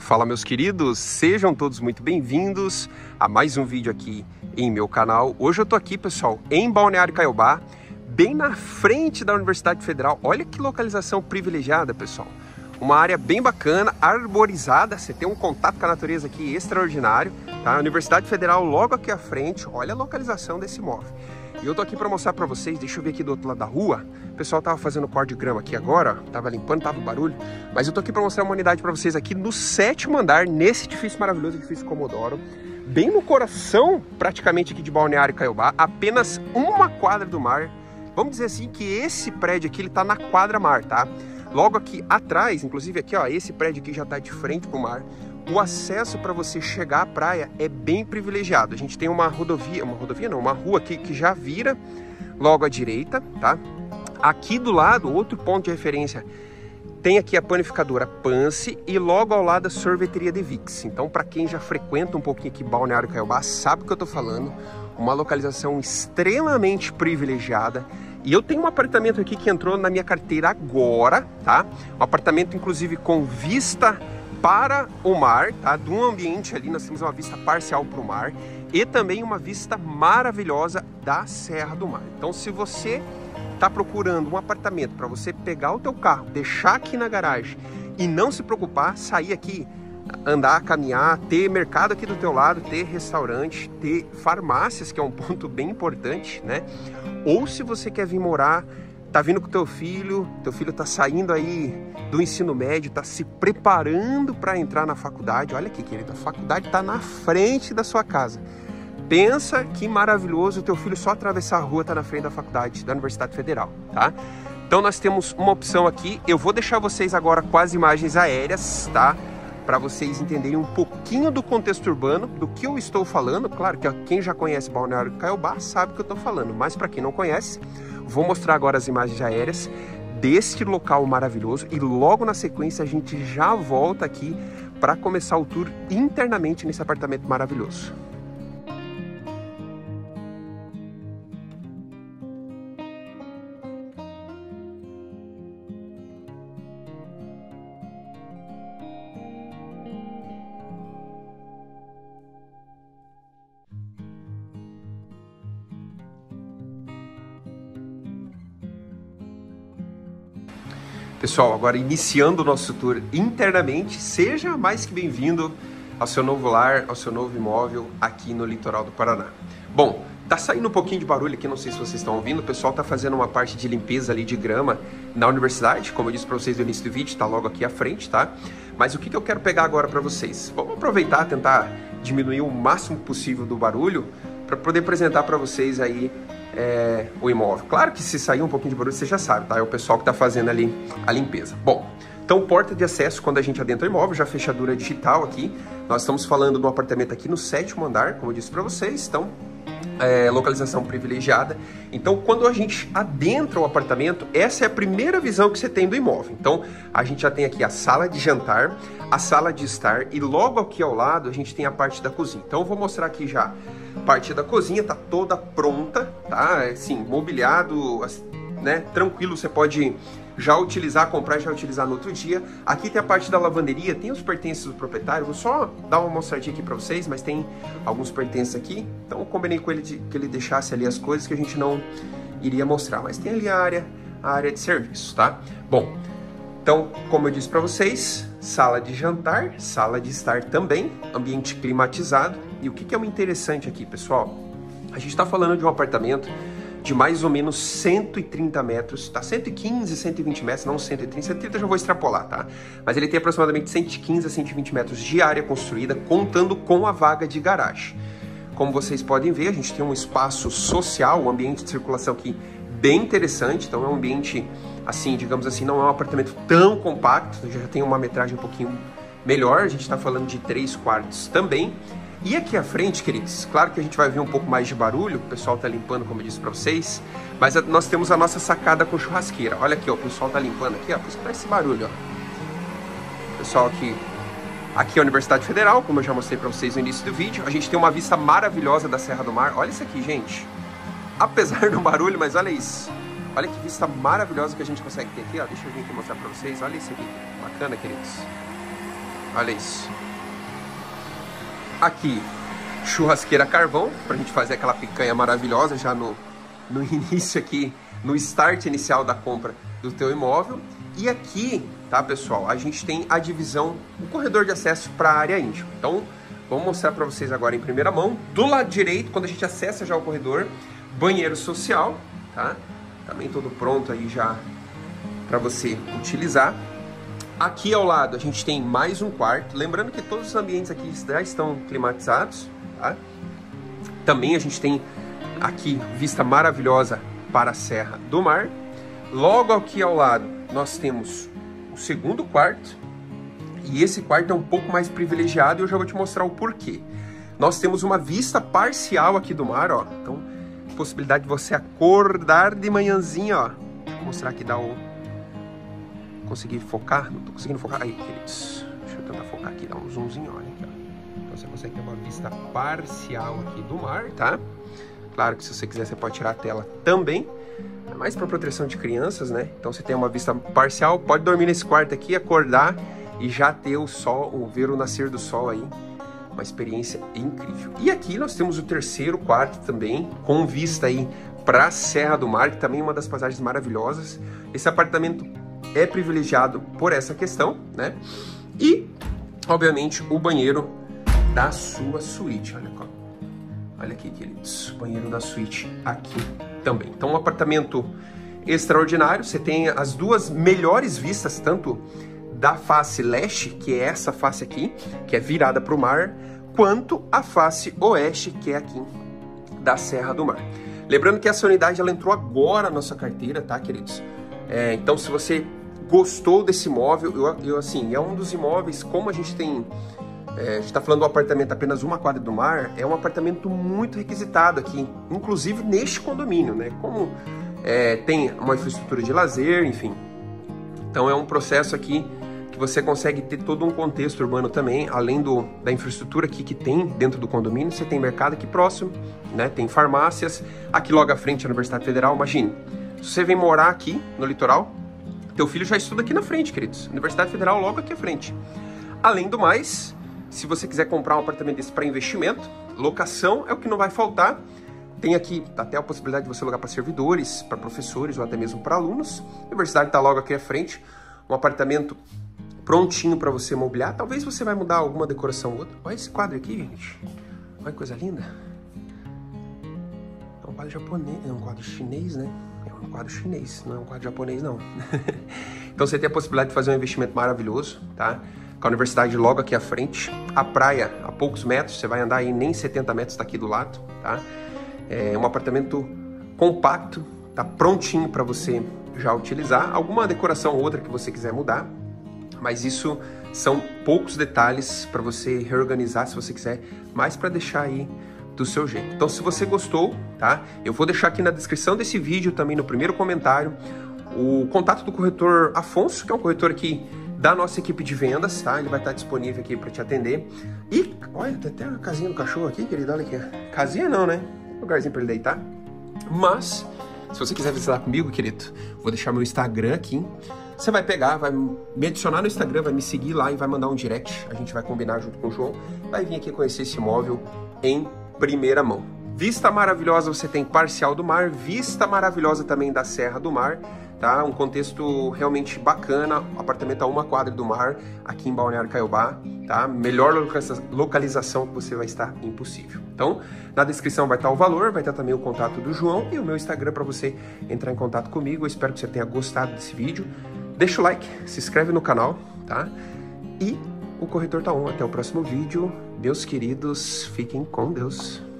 Fala, meus queridos, sejam todos muito bem-vindos a mais um vídeo aqui em meu canal. Hoje eu tô aqui, pessoal, em Balneário Caiobá, bem na frente da Universidade Federal. Olha que localização privilegiada, pessoal. Uma área bem bacana, arborizada, você tem um contato com a natureza aqui extraordinário, tá? A Universidade Federal logo aqui à frente, olha a localização desse imóvel. E eu tô aqui para mostrar para vocês, deixa eu ver aqui do outro lado da rua. O pessoal tava fazendo corte de grama aqui agora, ó, tava limpando, tava barulho. Mas eu tô aqui para mostrar uma unidade para vocês aqui no 7º andar, nesse edifício maravilhoso, edifício Comodoro. Bem no coração, praticamente aqui de Balneário Caiobá, apenas uma quadra do mar. Vamos dizer assim que esse prédio aqui, ele tá na quadra mar, tá? Logo aqui atrás, inclusive aqui, ó, esse prédio aqui já tá de frente pro mar. O acesso para você chegar à praia é bem privilegiado. A gente tem uma rua aqui que já vira logo à direita, tá? Aqui do lado, outro ponto de referência, tem aqui a panificadora Pance e logo ao lado a sorveteria De Vix. Então, para quem já frequenta um pouquinho aqui Balneário Caiobá, sabe o que eu tô falando. Uma localização extremamente privilegiada. E eu tenho um apartamento aqui que entrou na minha carteira agora, tá? Um apartamento, inclusive, com vista para o mar, tá? De um ambiente ali, nós temos uma vista parcial para o mar e também uma vista maravilhosa da Serra do Mar. Então, se você está procurando um apartamento para você pegar o teu carro, deixar aqui na garagem e não se preocupar, sair aqui, andar, caminhar, ter mercado aqui do teu lado, ter restaurante, ter farmácias, que é um ponto bem importante, né? Ou se você quer vir morar, tá vindo com teu filho tá saindo aí do ensino médio, tá se preparando para entrar na faculdade. Olha aqui, querido, a faculdade tá na frente da sua casa. Pensa que maravilhoso, o teu filho só atravessar a rua tá na frente da faculdade, da Universidade Federal, tá? Então nós temos uma opção aqui, eu vou deixar vocês agora com as imagens aéreas, tá? Para vocês entenderem um pouquinho do contexto urbano, do que eu estou falando. Claro que quem já conhece Balneário Caiobá sabe o que eu estou falando, mas para quem não conhece, vou mostrar agora as imagens aéreas deste local maravilhoso e logo na sequência a gente já volta aqui para começar o tour internamente nesse apartamento maravilhoso. Pessoal, agora iniciando o nosso tour internamente, seja mais que bem-vindo ao seu novo lar, ao seu novo imóvel aqui no litoral do Paraná. Bom, tá saindo um pouquinho de barulho aqui, não sei se vocês estão ouvindo, o pessoal tá fazendo uma parte de limpeza ali de grama na universidade, como eu disse para vocês no início do vídeo, tá logo aqui à frente, tá? Mas o que eu quero pegar agora para vocês? Vamos aproveitar, tentar diminuir o máximo possível do barulho para poder apresentar para vocês aí o imóvel. Claro que se sair um pouquinho de barulho, você já sabe, tá? É o pessoal que tá fazendo ali a limpeza. Bom, então porta de acesso quando a gente adentra o imóvel, já fechadura digital aqui. Nós estamos falando do apartamento aqui no 7º andar, como eu disse para vocês, então localização privilegiada. Então quando a gente adentra o apartamento, essa é a primeira visão que você tem do imóvel. Então a gente já tem aqui a sala de jantar, a sala de estar e logo aqui ao lado a gente tem a parte da cozinha. Então eu vou mostrar aqui já a parte da cozinha, tá toda pronta, tá? Assim, mobiliado, né? Tranquilo, você pode já utilizar, comprar e já utilizar no outro dia. Aqui tem a parte da lavanderia, tem os pertences do proprietário. Vou só dar uma mostradinha aqui para vocês, mas tem alguns pertences aqui. Então eu combinei com ele que ele deixasse ali as coisas que a gente não iria mostrar. Mas tem ali a área de serviço, tá? Bom, então, como eu disse para vocês, sala de jantar, sala de estar também, ambiente climatizado. E o que é muito interessante aqui, pessoal? A gente está falando de um apartamento de mais ou menos 130 metros, tá? 115, 120 metros, não 130, 130 eu já vou extrapolar, tá? Mas ele tem aproximadamente 115 a 120 metros de área construída, contando com a vaga de garagem. Como vocês podem ver, a gente tem um espaço social, um ambiente de circulação aqui bem interessante, então é um ambiente, assim, digamos assim, não é um apartamento tão compacto, já tem uma metragem um pouquinho melhor, a gente está falando de 3 quartos também. E aqui à frente, queridos, claro que a gente vai ver um pouco mais de barulho, o pessoal tá limpando, como eu disse para vocês, mas nós temos a nossa sacada com churrasqueira. Olha aqui, ó, o pessoal tá limpando aqui, ó, por isso que tá esse barulho, ó. Pessoal aqui é a Universidade Federal, como eu já mostrei para vocês no início do vídeo, a gente tem uma vista maravilhosa da Serra do Mar. Olha isso aqui, gente. Apesar do barulho, mas olha isso. Olha que vista maravilhosa que a gente consegue ter aqui, ó. Deixa eu vir aqui mostrar para vocês. Olha isso aqui, bacana, queridos. Olha isso. Aqui, churrasqueira a carvão, pra gente fazer aquela picanha maravilhosa já no início aqui, no start inicial da compra do teu imóvel. E aqui, tá, pessoal, a gente tem a divisão, o corredor de acesso para a área íntima. Então, vamos mostrar para vocês agora em primeira mão. Do lado direito, quando a gente acessa já o corredor, banheiro social, tá? Também todo pronto aí já para você utilizar. Aqui ao lado a gente tem mais um quarto. Lembrando que todos os ambientes aqui já estão climatizados, tá? Também a gente tem aqui vista maravilhosa para a Serra do Mar. Logo aqui ao lado nós temos o segundo quarto. E esse quarto é um pouco mais privilegiado e eu já vou te mostrar o porquê. Nós temos uma vista parcial aqui do mar, ó. Então, possibilidade de você acordar de manhãzinha, ó. Vou mostrar aqui, dá o... Consegui focar? Não tô conseguindo focar. Aí, queridos. Deixa eu tentar focar aqui, dar um zoomzinho, olha aqui, ó. Então você consegue ter uma vista parcial aqui do mar, tá? Claro que se você quiser, você pode tirar a tela também. É mais para proteção de crianças, né? Então você tem uma vista parcial, pode dormir nesse quarto aqui, acordar e já ter o sol, ver o nascer do sol aí. Uma experiência incrível. E aqui nós temos o terceiro quarto também, com vista aí para a Serra do Mar, que também é uma das paisagens maravilhosas. Esse apartamento é privilegiado por essa questão, né? E, obviamente, o banheiro da sua suíte. Olha aqui, queridos, o banheiro da suíte aqui também. Então, um apartamento extraordinário. Você tem as duas melhores vistas, tanto da face leste, que é essa face aqui, que é virada para o mar, quanto a face oeste, que é aqui da Serra do Mar. Lembrando que essa unidade ela entrou agora na nossa carteira, tá, queridos? Então, se você gostou desse imóvel, assim, é um dos imóveis, como a gente tem... a gente está falando de um apartamento apenas uma quadra do mar, é um apartamento muito requisitado aqui, inclusive neste condomínio, né? Como tem uma infraestrutura de lazer, enfim. Então é um processo aqui que você consegue ter todo um contexto urbano também, além da infraestrutura aqui que tem dentro do condomínio. Você tem mercado aqui próximo, né? Tem farmácias, aqui logo à frente a Universidade Federal. Imagine, se você vem morar aqui no litoral, teu filho já estuda aqui na frente, queridos. Universidade Federal logo aqui à frente. Além do mais, se você quiser comprar um apartamento desse para investimento, locação é o que não vai faltar. Tem aqui até a possibilidade de você alugar para servidores, para professores ou até mesmo para alunos. A universidade está logo aqui à frente. Um apartamento prontinho para você mobiliar. Talvez você vai mudar alguma decoração ou outra. Olha esse quadro aqui, gente. Olha que coisa linda. É um quadro japonês, é um quadro chinês, né? É um quadro chinês, não é um quadro japonês, não. Então você tem a possibilidade de fazer um investimento maravilhoso, tá? Com a universidade logo aqui à frente. A praia a poucos metros, você vai andar aí nem 70 metros daqui do lado, tá? É um apartamento compacto, tá prontinho para você já utilizar. Alguma decoração ou outra que você quiser mudar, mas isso são poucos detalhes para você reorganizar se você quiser, mais para deixar aí do seu jeito. Então, se você gostou, tá? Eu vou deixar aqui na descrição desse vídeo, também no primeiro comentário, o contato do corretor Afonso, que é um corretor aqui da nossa equipe de vendas, tá? Ele vai estar disponível aqui para te atender. E, olha, tem até uma casinha do cachorro aqui, querido, olha aqui. Casinha não, né? Lugarzinho para ele deitar. Mas, se você quiser visitar comigo, querido, vou deixar meu Instagram aqui. Você vai pegar, vai me adicionar no Instagram, vai me seguir lá e vai mandar um direct. A gente vai combinar junto com o João. Vai vir aqui conhecer esse imóvel em primeira mão. Vista maravilhosa você tem parcial do mar, vista maravilhosa também da Serra do Mar, tá? Um contexto realmente bacana, apartamento a uma quadra do mar, aqui em Balneário Caiobá, tá? Melhor localização que você vai estar impossível. Então, na descrição vai estar o valor, vai estar também o contato do João e o meu Instagram para você entrar em contato comigo. Eu espero que você tenha gostado desse vídeo. Deixa o like, se inscreve no canal, tá? E o corretor tá on. Até o próximo vídeo. Meus queridos, fiquem com Deus.